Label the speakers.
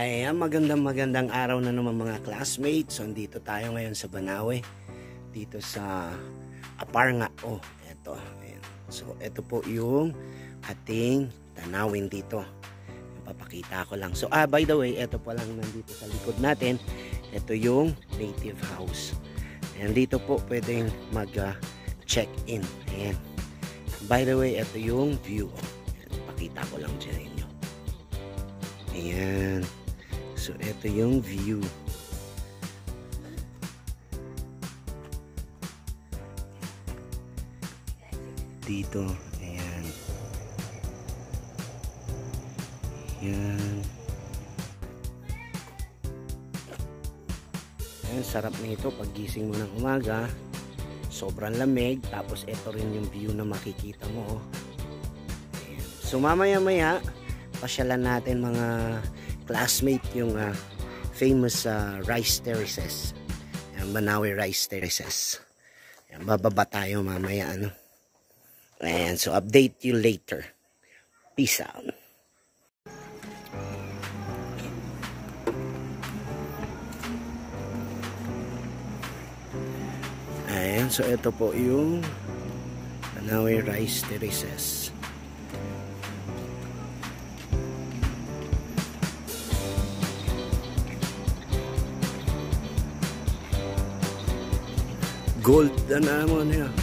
Speaker 1: Ayan, magandang araw na naman mga classmates. So, dito tayo ngayon sa Banawe. Dito sa Aparnga. Oh, eto. Ayan. So, eto po yung ating tanawin dito. Papakita ko lang. So, by the way, eto pa lang nandito sa likod natin. Eto yung native house. Ayan, dito po pwedeng mag-check-in. Ayan. By the way, eto yung view. Ayan, pakita ko lang dyan inyo. Ayan. So, ito yung view. Dito. Ayan. Ayan. Ayan, sarap nito pag gising mo ng umaga. Sobrang lamig. Tapos, ito rin yung view na makikita mo. Ayan. So, mamaya-maya, pasyalan natin mga classmate yung famous rice terraces. Yan, Banawe rice terraces. Yan, bababa tayo mamaya ano. Ayan, so update you later. Peace out. Ayan, so ito po yung Banawe rice terraces. Gold na naman yan.